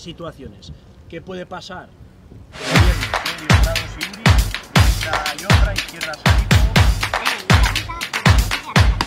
situaciones. ¿Qué puede pasar? Medio grados Indy, derecha y otra, izquierda Sánico.